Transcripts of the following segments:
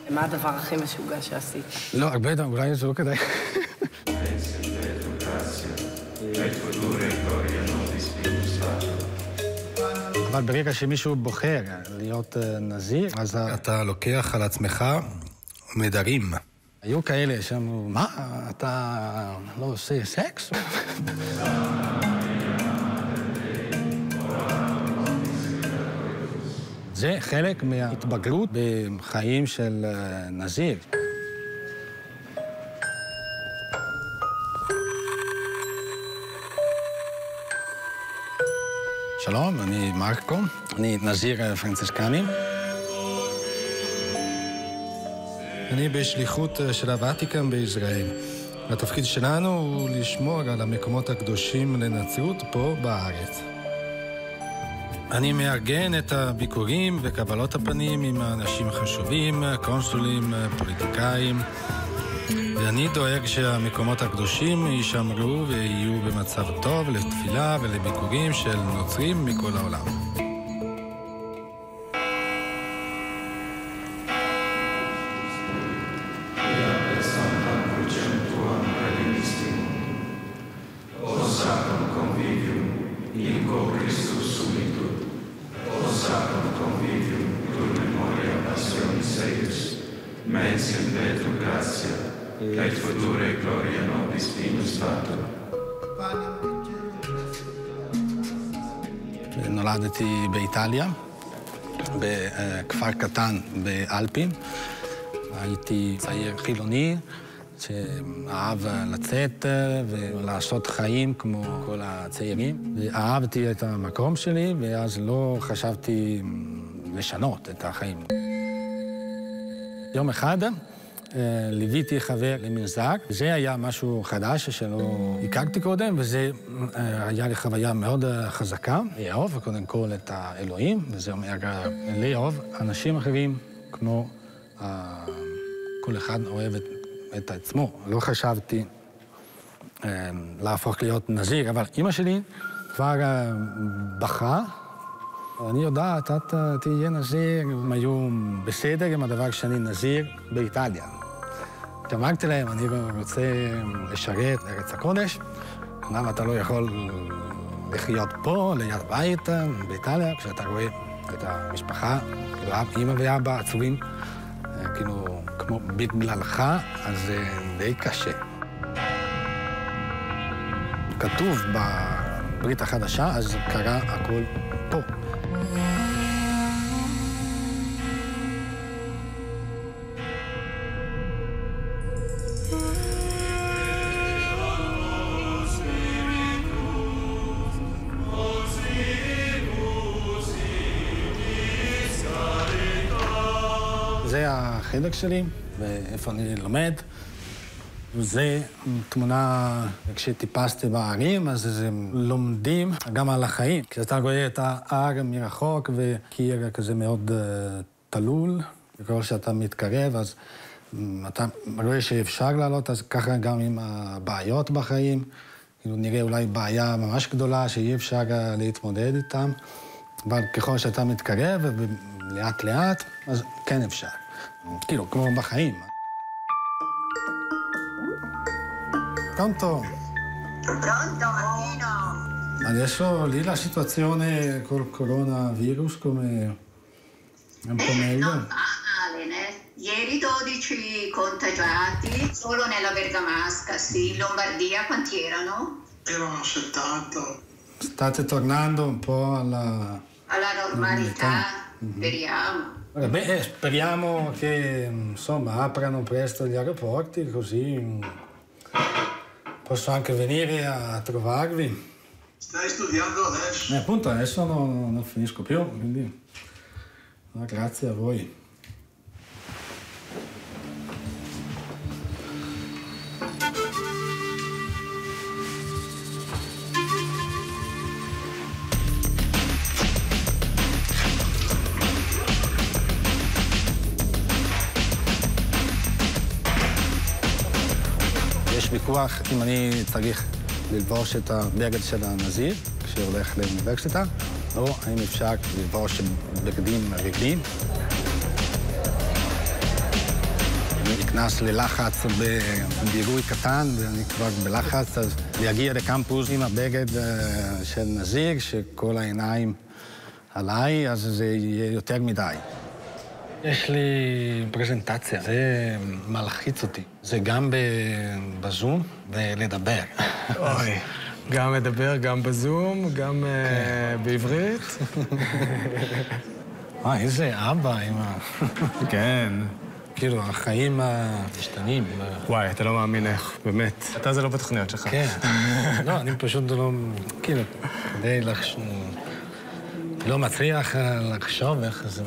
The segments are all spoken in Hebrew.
מה הדבר הכי משוגע שעשית? לא, הרבה דברים, אולי זה לא כדאי. אבל ברגע שמישהו בוחר להיות נזיר, אז אתה לוקח על עצמך נדרים. היו כאלה שאמרו, מה, אתה לא עושה סקס? זה חלק מההתבגרות בחיים של נזיר. שלום, אני מרקו, אני נזיר פרנציסקני. אני בשליחות של הוותיקן בישראל. התפקיד שלנו הוא לשמור על המקומות הקדושים לנצרות פה בארץ. אני מארגן את הביקורים וקבלות הפנים עם האנשים החשובים, קונסולים, פוליטיקאים, ואני דואג שהמקומות הקדושים יישמרו ויהיו במצב טוב לתפילה ולביקורים של נוצרים מכל העולם. נולדתי באיטליה, בכפר קטן באלפים. הייתי צעיר חילוני שאהב לצאת ולעשות חיים כמו כל הצעירים. ואהבתי את המקום שלי, ואז לא חשבתי לשנות את החיים. יום אחד ליוויתי חבר למנזר. זה היה משהו חדש שלא הכרתי קודם, וזה היה לי חוויה מאוד חזקה. לאהוב קודם כל את האלוהים, וזה אומר לאהוב אנשים אחרים כמו כל אחד אוהב את עצמו. לא חשבתי להפוך להיות נזיר, אבל אמא שלי כבר בחרה. אני יודעת, אתה תהיה נזיר, הם היו בסדר עם הדבר שאני נזיר באיטליה. אמרתי להם, אני רוצה לשרת ארץ הקודש, למה אתה לא יכול לחיות פה, ליד בית, באיטליה, כשאתה רואה את המשפחה, כאילו אמא ואבא עצובים, כאילו כמו בגללך, אז זה די קשה. כתוב בברית החדשה, אז קרה הכל פה. זה החלק שלי, ואיפה אני לומד. זה תמונה, כשטיפסתי בערים, אז הם לומדים גם על החיים. כשאתה רואה את ההר מרחוק, וקיר כזה מאוד תלול, וככל שאתה מתקרב, אז אתה רואה שאפשר לעלות, אז ככה גם עם הבעיות בחיים. כאילו נראה אולי בעיה ממש גדולה שאי אפשר להתמודד איתם, אבל ככל שאתה מתקרב, ולאט לאט, אז כן אפשר. כאילו, כמו בחיים. Pronto? Pronto, Martino? Adesso lì la situazione col coronavirus come è un po' meglio? Non va male, né? Ieri 12 contagiati, solo nella Bergamasca, sì. In Lombardia quanti erano? Erano 70. State tornando un po' alla normalità, speriamo. Beh, speriamo che, insomma, aprano presto gli aeroporti, così posso anche venire a trovarvi. Stai studiando adesso? Appunto, adesso non finisco più, quindi grazie a voi. יש ויכוח אם אני צריך ללבוש את הבגד של הנזיר כשהולך לאוניברסיטה, או האם אפשר ללבוש בגדים רגילים. נכנס ללחץ בגירוי קטן, ואני כבר בלחץ, אז להגיע לקמפוס עם הבגד של נזיר, שכל העיניים עליי, אז זה יהיה יותר מדי. יש לי פרזנטציה, זה מלחיץ אותי. זה גם בזום ולדבר. אוי, גם לדבר, גם בזום, גם בעברית. איזה אבא עם ה... כן. כאילו, החיים משתנים. וואי, אתה לא מאמין איך, באמת. אתה זה לא בתוכניות שלך. כן. לא, אני פשוט לא... כאילו, כדי לחשוב... לא מצליח לחשוב איך זה...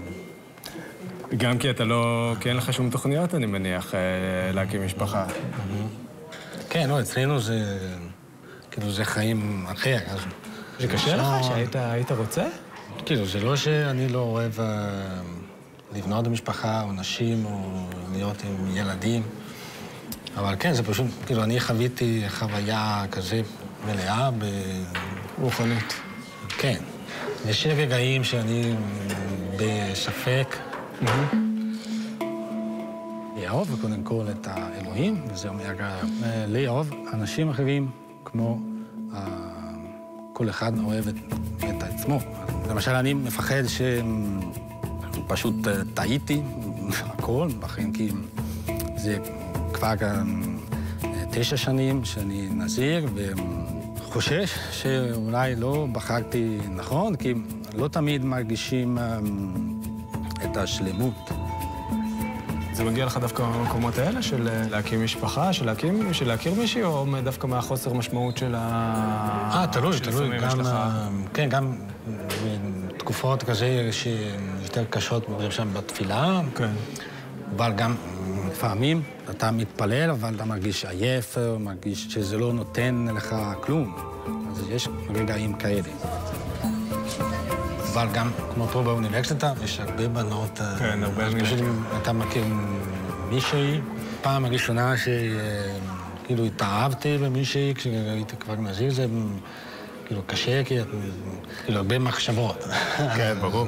גם כי אתה לא... כי אין לך שום תוכניות, אני מניח, להקים משפחה. כן, לא, אצלנו זה... כאילו, זה חיים אחר, אז... זה קשה לך שהיית רוצה? כאילו, זה לא שאני לא אוהב לבנות במשפחה, או נשים, או להיות עם ילדים. אבל כן, זה פשוט... כאילו, אני חוויתי חוויה כזה מלאה רוחנית. כן. יש רגעים שאני בספק. לאהוב קודם כל את האלוהים, וזה אומר לאהוב אנשים אחרים כמו כל אחד אוהב את עצמו. למשל, אני מפחד שפשוט טעיתי הכל בחיים, כי זה כבר 9 שנים שאני נזיר, וחושש שאולי לא בחרתי נכון, כי לא תמיד מרגישים את השלמות. זה מגיע לך דווקא במקומות האלה של להקים משפחה, של להכיר מישהי, או דווקא מהחוסר משמעות של תלוי. כן, גם תקופות כזה שיותר קשות שם בתפילה. כן. אבל גם לפעמים אתה מתפלל, אבל אתה מרגיש עייף, מרגיש שזה לא נותן לך כלום. אז יש רגעים כאלה. אבל גם, כמו פה באוניברסיטה, יש הרבה בנות... כן, הרבה בנות. פשוט אתה מכיר מישהי, פעם הראשונה שכאילו התאהבתי במישהי, כשהייתי כבר נזיר, זה כאילו קשה, כי כאילו הרבה מחשבות. כן, ברור.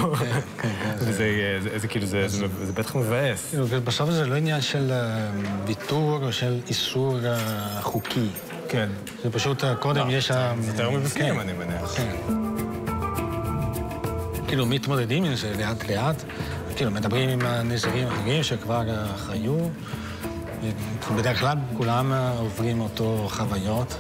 זה כאילו, זה בטח מבאס. בסוף זה לא עניין של ויתור או של איסור חוקי. כן. זה פשוט, קודם יש... זה יותר מבפנים, אני מניח. כן. כאילו, מתמודדים עם זה לאט-לאט, כאילו, מדברים עם הנזירים אחרים שכבר חיו. בדרך כלל כולם עוברים אותו חוויות.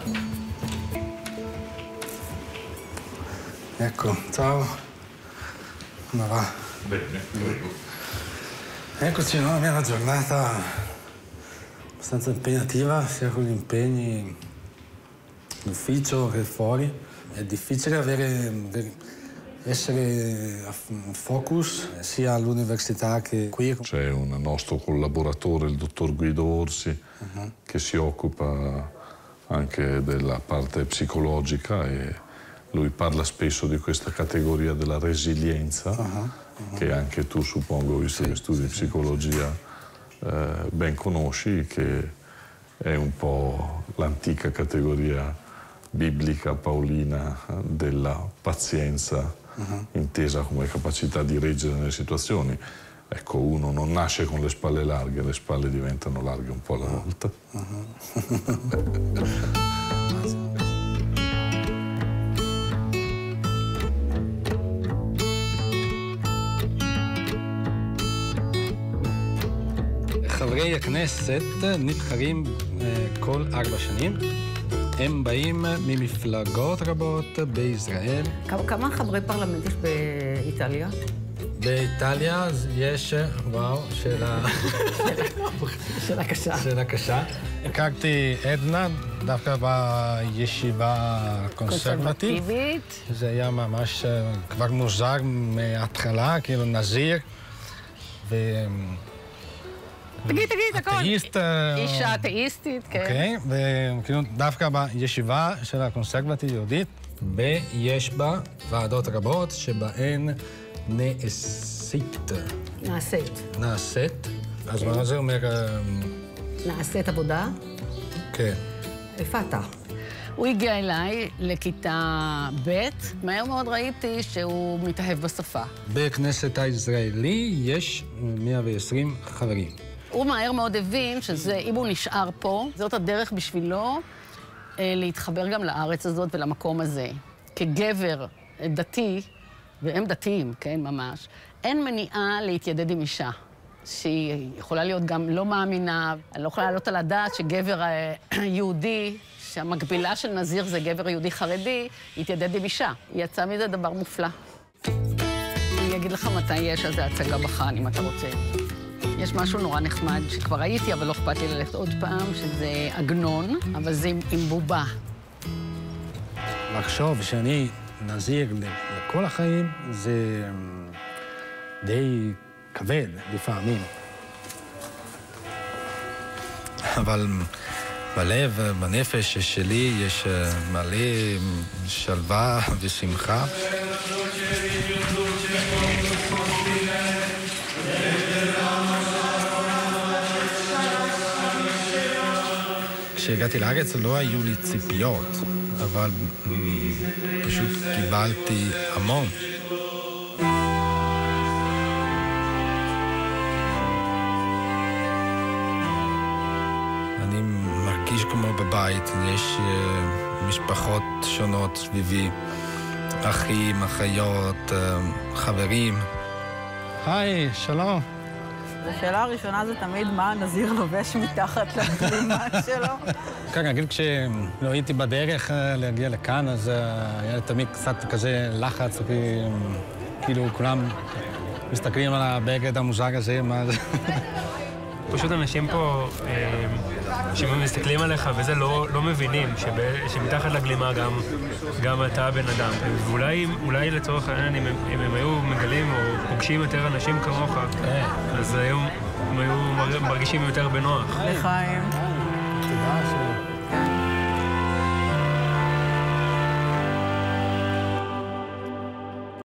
Ecco, ciao. Come va? Bene. Eccoci, no? È una giornata abbastanza impegnativa, sia con gli impegni d'ufficio che fuori. È difficile essere a focus sia all'università che qui. C'è un nostro collaboratore, il dottor Guido Orsi, che si occupa anche della parte psicologica e lui parla spesso di questa categoria della resilienza, che anche tu, suppongo, visto che studi psicologia, ben conosci, che è un po' l'antica categoria biblica paolina della pazienza, intesa come capacità di reggere nelle situazioni. Ecco, uno non nasce con le spalle larghe, le spalle diventano larghe un po' alla volta. חברי הכנסת נבחרים כל 4 שנים. הם באים ממפלגות רבות בישראל. כמה חברי פרלמנט יש באיטליה? באיטליה יש, וואו, שאלה קשה. שאלה קשה. הכרתי עדנה דווקא בישיבה הקונסרבטיבית. זה היה ממש כבר מוזר מההתחלה, כאילו נזיר. תגיד, הכל. אתאיסט. אישה אתאיסטית, כן. אוקיי, וכאילו דווקא בישיבה של הקונסרבטיבית יהודית, ויש בה ועדות רבות שבהן נעשית. נעשית. אז מה זה אומר? נעשית עבודה? כן. איפה אתה? הוא הגיע אליי לכיתה ב', מהר מאוד ראיתי שהוא מתאהב בשפה. בכנסת הישראלי יש 120 חברים. הוא מהר מאוד הבין שאם הוא נשאר פה, זאת הדרך בשבילו להתחבר גם לארץ הזאת ולמקום הזה. כגבר דתי, והם דתיים, כן, ממש, אין מניעה להתיידד עם אישה, שהיא יכולה להיות גם לא מאמינה. אני לא יכולה לעלות על הדעת שגבר יהודי, שהמקבילה של נזיר זה גבר יהודי חרדי, יתיידד עם אישה. יצא מזה דבר מופלא. אני אגיד לך מתי יש איזו הצגה בחאן, אם אתה רוצה. יש משהו נורא נחמד שכבר הייתי, אבל לא אכפת לי ללכת עוד פעם, שזה עגנון, אבל זה עם בובה. לחשוב שאני נזיר לכל החיים, זה די כבד לפעמים. אבל בלב, בנפש שלי יש מלא שלווה ושמחה. כשהגעתי לארץ לא היו לי ציפיות, אבל פשוט קיבלתי המון. אני מרגיש כמו בבית, יש משפחות שונות סביבי, אחים, אחיות, חברים. היי, שלום. השאלה הראשונה זה תמיד מה הנזיר לובש מתחת לגלימה שלו. כן, נגיד כשלא הייתי בדרך להגיע לכאן, אז היה לי תמיד קצת כזה לחץ, כאילו כולם מסתכלים על הבגד המוזר הזה, מה זה. פשוט אנשים פה שמסתכלים עליך וזה לא מבינים שמתחת לגלימה גם אתה הבן אדם. ואולי לצורך העניין, אם הם היו מגלים או פוגשים יותר אנשים כמוך, אז הם היו מרגישים יותר בנוח. לחיים.